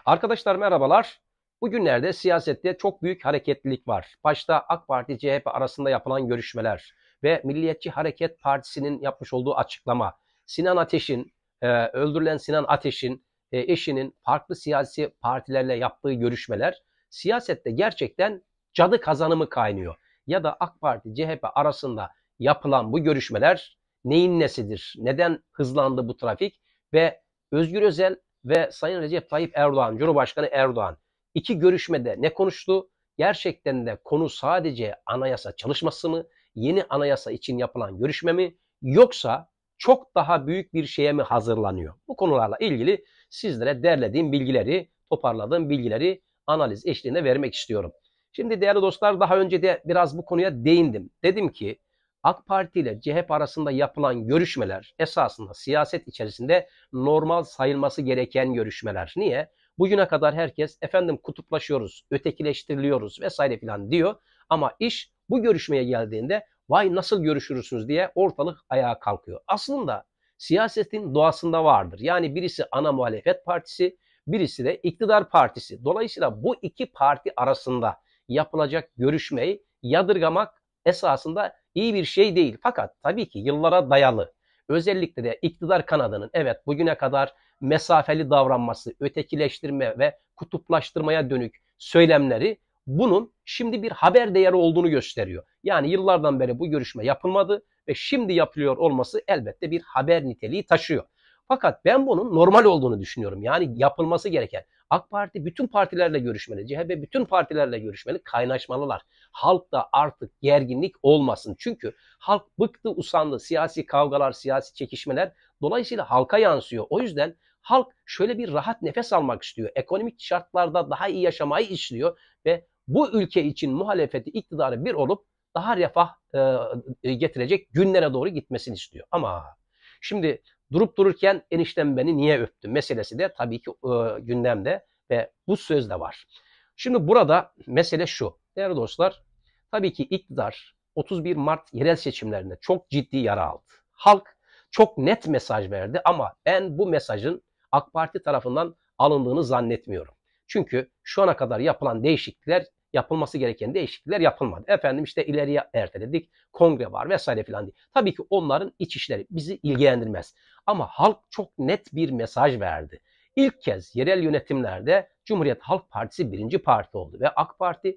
Arkadaşlar merhabalar. Bugünlerde siyasette çok büyük hareketlilik var. Başta AK Parti CHP arasında yapılan görüşmeler ve Milliyetçi Hareket Partisi'nin yapmış olduğu açıklama. Sinan Ateş'in, öldürülen Sinan Ateş'in eşinin farklı siyasi partilerle yaptığı görüşmeler siyasette gerçekten cadı kazanımı kaynıyor. Ya da AK Parti CHP arasında yapılan bu görüşmeler neyin nesidir? Neden hızlandı bu trafik? Ve Özgür Özel ve Sayın Recep Tayyip Erdoğan, Cumhurbaşkanı Erdoğan iki görüşmede ne konuştu? Gerçekten de konu sadece anayasa çalışması mı? Yeni anayasa için yapılan görüşme mi? Yoksa çok daha büyük bir şeye mi hazırlanıyor? Bu konularla ilgili sizlere derlediğim bilgileri, toparladığım bilgileri analiz eşliğinde vermek istiyorum. Şimdi değerli dostlar, daha önce de biraz bu konuya değindim. Dedim ki AK Parti ile CHP arasında yapılan görüşmeler esasında siyaset içerisinde normal sayılması gereken görüşmeler. Niye? Bugüne kadar herkes efendim kutuplaşıyoruz, ötekileştiriliyoruz vesaire filan diyor. Ama iş bu görüşmeye geldiğinde vay nasıl görüşürsünüz diye ortalık ayağa kalkıyor. Aslında siyasetin doğasında vardır. Yani birisi ana muhalefet partisi, birisi de iktidar partisi. Dolayısıyla bu iki parti arasında yapılacak görüşmeyi yadırgamak esasında iyi bir şey değil. Fakat tabii ki yıllara dayalı, özellikle de iktidar kanadının evet bugüne kadar mesafeli davranması, ötekileştirme ve kutuplaştırmaya dönük söylemleri bunun şimdi bir haber değeri olduğunu gösteriyor. Yani yıllardan beri bu görüşme yapılmadı ve şimdi yapılıyor olması elbette bir haber niteliği taşıyor. Fakat ben bunun normal olduğunu düşünüyorum. Yani yapılması gereken. AK Parti bütün partilerle görüşmeli, CHP bütün partilerle görüşmeli, kaynaşmalılar. Halkta artık gerginlik olmasın. Çünkü halk bıktı, usandı. Siyasi kavgalar, siyasi çekişmeler dolayısıyla halka yansıyor. O yüzden halk şöyle bir rahat nefes almak istiyor. Ekonomik şartlarda daha iyi yaşamayı istiyor ve bu ülke için muhalefeti, iktidarı bir olup daha refah getirecek günlere doğru gitmesini istiyor. Ama şimdi durup dururken eniştem beni niye öptü meselesi de tabii ki gündemde ve bu söz de var. Şimdi burada mesele şu. Değerli dostlar, tabii ki iktidar 31 Mart yerel seçimlerinde çok ciddi yara aldı. Halk çok net mesaj verdi ama ben bu mesajın AK Parti tarafından alındığını zannetmiyorum. Çünkü şu ana kadar yapılan değişiklikler, yapılması gereken değişiklikler yapılmadı. Efendim işte ileriye erteledik, kongre var vesaire filan diye. Tabii ki onların iç işleri bizi ilgilendirmez. Ama halk çok net bir mesaj verdi. İlk kez yerel yönetimlerde Cumhuriyet Halk Partisi birinci parti oldu ve AK Parti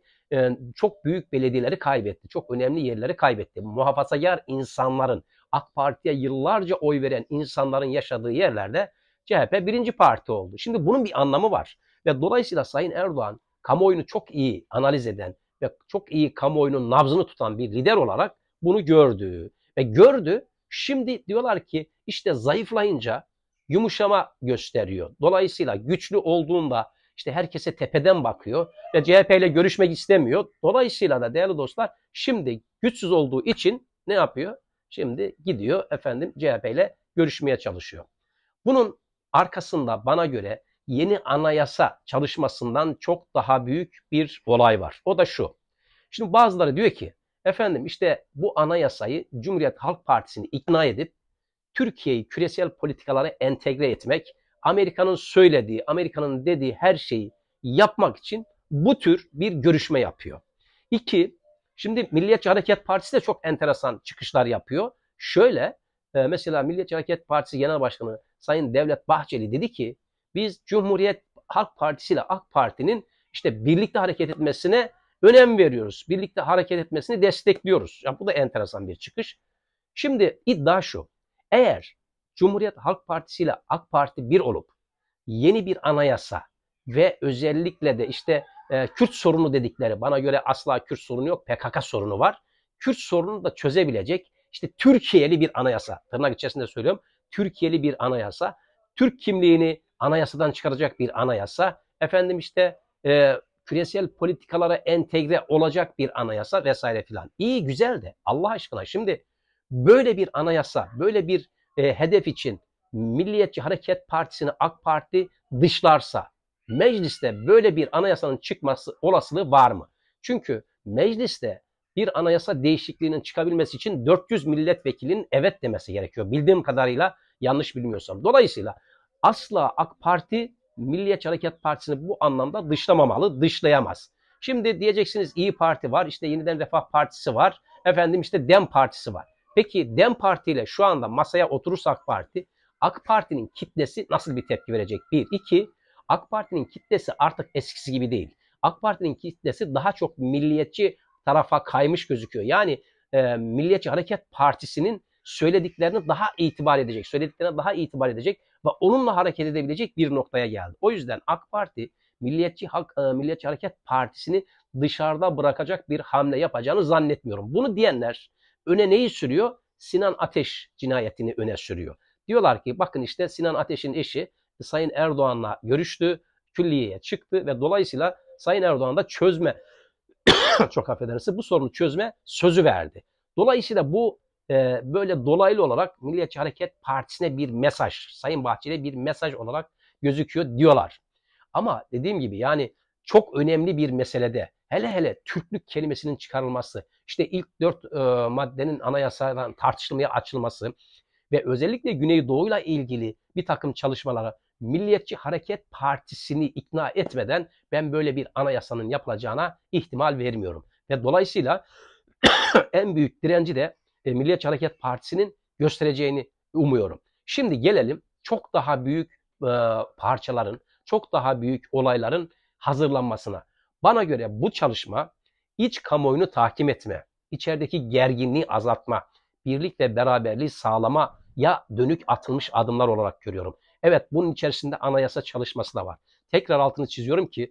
çok büyük belediyeleri kaybetti. Çok önemli yerleri kaybetti. Muhafazakar insanların, AK Parti'ye yıllarca oy veren insanların yaşadığı yerlerde CHP birinci parti oldu. Şimdi bunun bir anlamı var. Ve dolayısıyla Sayın Erdoğan kamuoyunu çok iyi analiz eden ve çok iyi kamuoyunun nabzını tutan bir lider olarak bunu gördü. Ve gördü. Şimdi diyorlar ki işte zayıflayınca yumuşama gösteriyor. Dolayısıyla güçlü olduğunda işte herkese tepeden bakıyor ve CHP ile görüşmek istemiyor. Dolayısıyla da değerli dostlar şimdi güçsüz olduğu için ne yapıyor? Şimdi gidiyor efendim CHP ile görüşmeye çalışıyor. Bunun arkasında bana göre yeni anayasa çalışmasından çok daha büyük bir olay var. O da şu. Şimdi bazıları diyor ki efendim işte bu anayasayı Cumhuriyet Halk Partisi'ni ikna edip Türkiye'yi küresel politikalara entegre etmek, Amerika'nın söylediği, Amerika'nın dediği her şeyi yapmak için bu tür bir görüşme yapıyor. İki, şimdi Milliyetçi Hareket Partisi de çok enteresan çıkışlar yapıyor. Şöyle, mesela Milliyetçi Hareket Partisi Genel Başkanı Sayın Devlet Bahçeli dedi ki, biz Cumhuriyet Halk Partisi ile AK Parti'nin işte birlikte hareket etmesine önem veriyoruz. Birlikte hareket etmesini destekliyoruz. Ya bu da enteresan bir çıkış. Şimdi iddia şu. Eğer Cumhuriyet Halk Partisi ile AK Parti bir olup yeni bir anayasa ve özellikle de işte Kürt sorunu dedikleri, bana göre asla Kürt sorunu yok, PKK sorunu var. Kürt sorununu da çözebilecek işte Türkiye'li bir anayasa, tırnak içerisinde söylüyorum, Türkiye'li bir anayasa, Türk kimliğini anayasadan çıkaracak bir anayasa, efendim işte küresel politikalara entegre olacak bir anayasa vesaire filan. İyi güzel de Allah aşkına şimdi böyle bir anayasa, böyle bir hedef için Milliyetçi Hareket Partisi'ni AK Parti dışlarsa mecliste böyle bir anayasanın çıkması olasılığı var mı? Çünkü mecliste bir anayasa değişikliğinin çıkabilmesi için 400 milletvekilinin evet demesi gerekiyor. Bildiğim kadarıyla yanlış bilmiyorsam. Dolayısıyla asla AK Parti Milliyetçi Hareket Partisi'ni bu anlamda dışlamamalı, dışlayamaz. Şimdi diyeceksiniz İyi Parti var, işte Yeniden Refah Partisi var, efendim işte DEM Partisi var. Peki DEM Parti ile şu anda masaya oturursa AK Parti'nin kitlesi nasıl bir tepki verecek? Bir, iki, AK Parti'nin kitlesi artık eskisi gibi değil. AK Parti'nin kitlesi daha çok milliyetçi tarafa kaymış gözüküyor. Yani Milliyetçi Hareket Partisi'nin söylediklerine daha itibar edecek ve onunla hareket edebilecek bir noktaya geldi. O yüzden AK Parti Milliyetçi Hareket Partisi'ni dışarıda bırakacak bir hamle yapacağını zannetmiyorum. Bunu diyenler öne neyi sürüyor? Sinan Ateş cinayetini öne sürüyor. Diyorlar ki bakın işte Sinan Ateş'in eşi Sayın Erdoğan'la görüştü, külliyeye çıktı ve dolayısıyla Sayın Erdoğan da çok affedersiniz, bu sorunu çözme sözü verdi. Dolayısıyla bu böyle dolaylı olarak Milliyetçi Hareket Partisi'ne bir mesaj, Sayın Bahçeli'ye bir mesaj olarak gözüküyor diyorlar. Ama dediğim gibi yani çok önemli bir meselede hele Türklük kelimesinin çıkarılması, işte ilk 4 maddenin anayasadan tartışılmaya açılması ve özellikle Güneydoğu'yla ilgili bir takım çalışmalara Milliyetçi Hareket Partisi'ni ikna etmeden ben böyle bir anayasanın yapılacağına ihtimal vermiyorum. Ve dolayısıyla en büyük direnci de Milliyetçi Hareket Partisi'nin göstereceğini umuyorum. Şimdi gelelim çok daha büyük parçaların, çok daha büyük olayların hazırlanmasına. Bana göre bu çalışma iç kamuoyunu tahkim etme, içerideki gerginliği azaltma, birlik ve beraberliği sağlamaya dönük atılmış adımlar olarak görüyorum. Evet, bunun içerisinde anayasa çalışması da var. Tekrar altını çiziyorum ki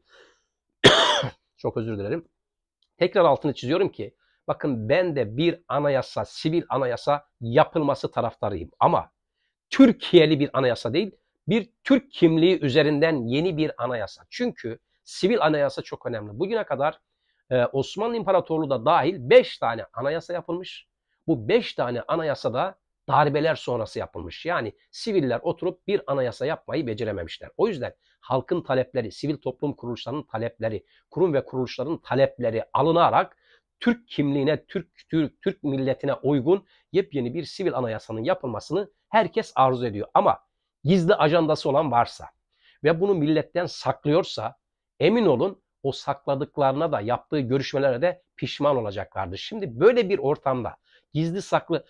çok özür dilerim. Tekrar altını çiziyorum ki bakın ben de bir anayasa, sivil anayasa yapılması taraftarıyım. Ama Türkiye'li bir anayasa değil, bir Türk kimliği üzerinden yeni bir anayasa. Çünkü sivil anayasa çok önemli. Bugüne kadar Osmanlı İmparatorluğu da dahil 5 tane anayasa yapılmış. Bu 5 tane anayasa da darbeler sonrası yapılmış. Yani siviller oturup bir anayasa yapmayı becerememişler. O yüzden halkın talepleri, sivil toplum kuruluşlarının talepleri, kurum ve kuruluşların talepleri alınarak Türk kimliğine, Türk milletine uygun yepyeni bir sivil anayasanın yapılmasını herkes arzu ediyor. Ama gizli ajandası olan varsa ve bunu milletten saklıyorsa emin olun o sakladıklarına da yaptığı görüşmelere de pişman olacaklardır. Şimdi böyle bir ortamda gizli saklı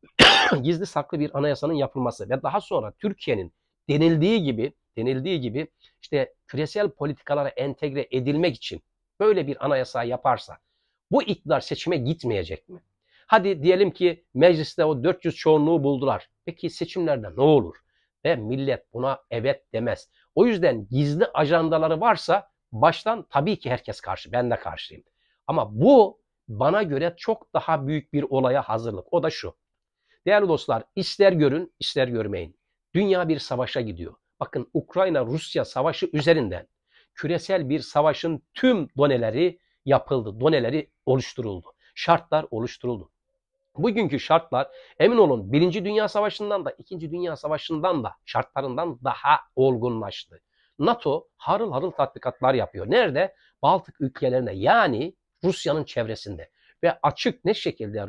bir anayasanın yapılması ve daha sonra Türkiye'nin denildiği gibi işte küresel politikalara entegre edilmek için böyle bir anayasa yaparsa bu iktidar seçime gitmeyecek mi? Hadi diyelim ki mecliste o 400 çoğunluğu buldular. Peki seçimlerde ne olur? Ve millet buna evet demez. O yüzden gizli ajandaları varsa baştan tabii ki herkes karşı. Ben de karşıyım. Ama bu bana göre çok daha büyük bir olaya hazırlık. O da şu. Değerli dostlar, ister görün, ister görmeyin. Dünya bir savaşa gidiyor. Bakın Ukrayna-Rusya savaşı üzerinden küresel bir savaşın tüm doneleri yapıldı. Doneleri oluşturuldu. Şartlar oluşturuldu. Bugünkü şartlar emin olun 1. Dünya Savaşı'ndan da 2. Dünya Savaşı'ndan da şartlarından daha olgunlaştı. NATO harıl harıl tatbikatlar yapıyor. Nerede? Baltık ülkelerinde yani Rusya'nın çevresinde. Ve açık ne şekilde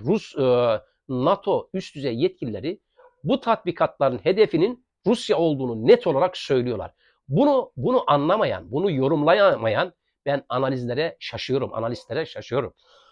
NATO üst düzey yetkilileri bu tatbikatların hedefinin Rusya olduğunu net olarak söylüyorlar. Bunu anlamayan, bunu yorumlayamayan ben analistlere şaşıyorum.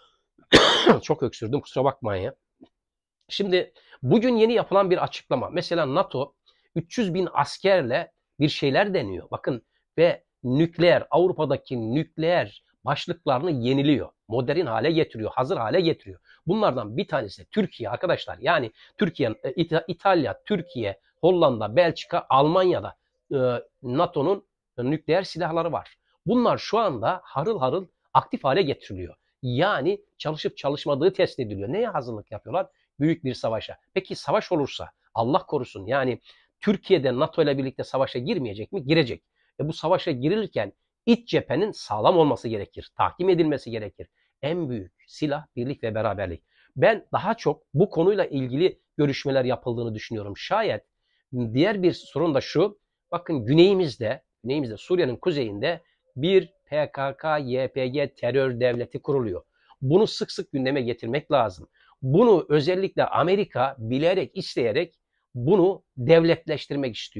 Çok öksürdüm, kusura bakmayın ya. Şimdi bugün yeni yapılan bir açıklama. Mesela NATO 300 bin askerle bir şeyler deniyor. Bakın ve Avrupa'daki nükleer başlıklarını yeniliyor. Modern hale getiriyor, hazır hale getiriyor. Bunlardan bir tanesi Türkiye arkadaşlar. Yani İtalya, Türkiye, Hollanda, Belçika, Almanya'da NATO'nun nükleer silahları var. Bunlar şu anda harıl harıl aktif hale getiriliyor. Yani çalışıp çalışmadığı test ediliyor. Neye hazırlık yapıyorlar? Büyük bir savaşa. Peki savaş olursa Allah korusun yani Türkiye'de NATO ile birlikte savaşa girmeyecek mi? Girecek. Bu savaşa girilirken iç cephenin sağlam olması gerekir. Tahkim edilmesi gerekir. En büyük silah birlik ve beraberlik. Ben daha çok bu konuyla ilgili görüşmeler yapıldığını düşünüyorum. Şayet diğer bir sorun da şu. Bakın güneyimizde Suriye'nin kuzeyinde bir PKK-YPG terör devleti kuruluyor. Bunu sık sık gündeme getirmek lazım. Bunu özellikle Amerika bilerek, isteyerek bunu devletleştirmek istiyor.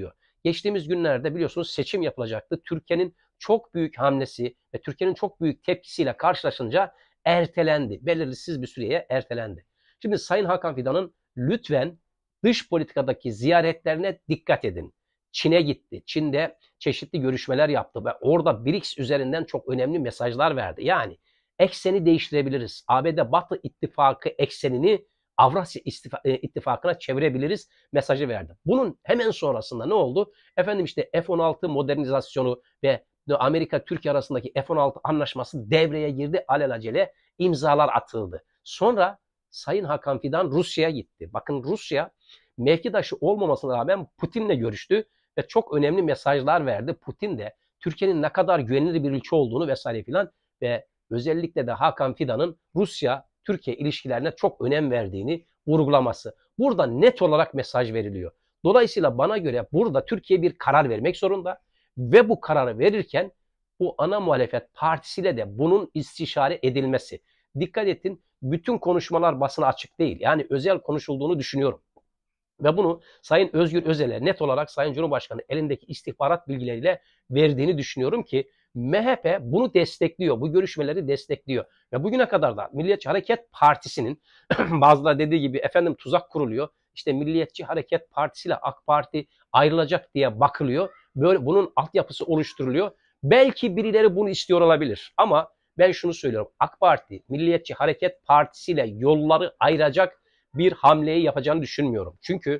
geçtiğimiz günlerde biliyorsunuz seçim yapılacaktı. Türkiye'nin çok büyük hamlesi ve Türkiye'nin çok büyük tepkisiyle karşılaşınca ertelendi. Belirsiz bir süreye ertelendi. Şimdi Sayın Hakan Fidan'ın lütfen dış politikadaki ziyaretlerine dikkat edin. Çin'e gitti. Çin'de çeşitli görüşmeler yaptı ve orada BRICS üzerinden çok önemli mesajlar verdi. Yani ekseni değiştirebiliriz. ABD Batı İttifakı eksenini Avrasya İttifakı'na çevirebiliriz mesajı verdi. Bunun hemen sonrasında ne oldu? Efendim işte F-16 modernizasyonu ve Amerika-Türkiye arasındaki F-16 anlaşması devreye girdi. Alelacele imzalar atıldı. Sonra Sayın Hakan Fidan Rusya'ya gitti. Bakın Rusya mevkidaşı olmamasına rağmen Putin'le görüştü ve çok önemli mesajlar verdi. Putin de Türkiye'nin ne kadar güvenilir bir ülke olduğunu vesaire filan ve özellikle de Hakan Fidan'ın Rusya-Türkiye ilişkilerine çok önem verdiğini vurgulaması. Burada net olarak mesaj veriliyor. Dolayısıyla bana göre burada Türkiye bir karar vermek zorunda ve bu kararı verirken bu ana muhalefet partisiyle de bunun istişare edilmesi. Dikkat edin, bütün konuşmalar basına açık değil. Yani özel konuşulduğunu düşünüyorum. Ve bunu Sayın Özgür Özel'e net olarak Sayın Cumhurbaşkanı elindeki istihbarat bilgileriyle verdiğini düşünüyorum ki MHP bunu destekliyor, bu görüşmeleri destekliyor. Ve bugüne kadar da Milliyetçi Hareket Partisi'nin bazıları dediği gibi efendim tuzak kuruluyor. İşte Milliyetçi Hareket Partisi ile AK Parti ayrılacak diye bakılıyor. Böyle bunun altyapısı oluşturuluyor. Belki birileri bunu istiyor olabilir ama ben şunu söylüyorum. AK Parti, Milliyetçi Hareket Partisi ile yolları ayıracak bir hamleyi yapacağını düşünmüyorum. Çünkü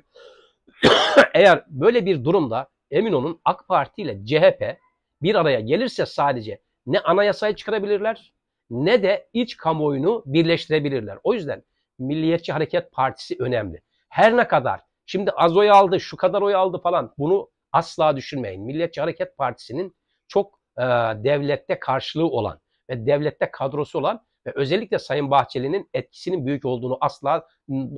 eğer böyle bir durumda emin olun AK Parti ile CHP bir araya gelirse sadece ne anayasayı çıkarabilirler ne de iç kamuoyunu birleştirebilirler. O yüzden Milliyetçi Hareket Partisi önemli. Her ne kadar şimdi az oy aldı, şu kadar oy aldı falan bunu asla düşünmeyin. Milliyetçi Hareket Partisi'nin çok devlette karşılığı olan ve devlette kadrosu olan ve özellikle Sayın Bahçeli'nin etkisinin büyük olduğunu asla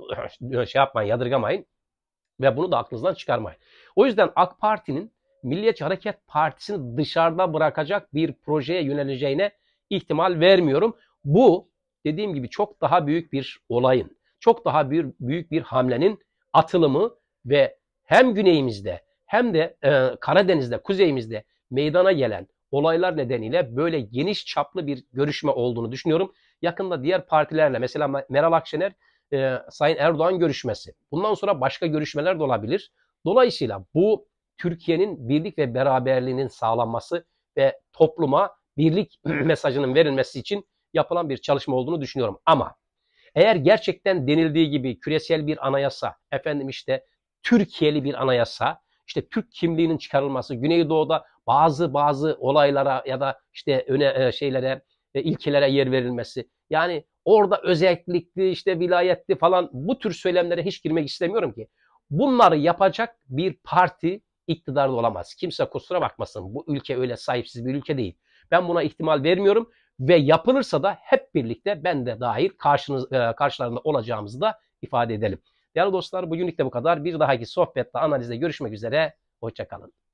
yadırgamayın ve bunu da aklınızdan çıkarmayın. O yüzden AK Parti'nin Milliyetçi Hareket Partisi'ni dışarıda bırakacak bir projeye yöneleceğine ihtimal vermiyorum. Bu dediğim gibi çok daha büyük bir olayın, çok daha büyük bir hamlenin atılımı ve hem güneyimizde hem de Karadeniz'de, kuzeyimizde meydana gelen olaylar nedeniyle böyle geniş çaplı bir görüşme olduğunu düşünüyorum. Yakında diğer partilerle mesela Meral Akşener, Sayın Erdoğan görüşmesi. Bundan sonra başka görüşmeler de olabilir. Dolayısıyla bu Türkiye'nin birlik ve beraberliğinin sağlanması ve topluma birlik mesajının verilmesi için yapılan bir çalışma olduğunu düşünüyorum. Ama eğer gerçekten denildiği gibi küresel bir anayasa, efendim işte Türkiye'li bir anayasa, işte Türk kimliğinin çıkarılması, Güneydoğu'da bazı olaylara ya da işte ilkelere yer verilmesi. Yani orada özellikli işte vilayetli falan bu tür söylemlere hiç girmek istemiyorum ki. Bunları yapacak bir parti iktidarda olamaz. Kimse kusura bakmasın. Bu ülke öyle sahipsiz bir ülke değil. Ben buna ihtimal vermiyorum ve yapılırsa da hep birlikte ben de dahil karşılarında olacağımızı da ifade edelim. Değerli dostlar bugünlük de bu kadar. Bir dahaki sohbette analizde görüşmek üzere. Hoşça kalın.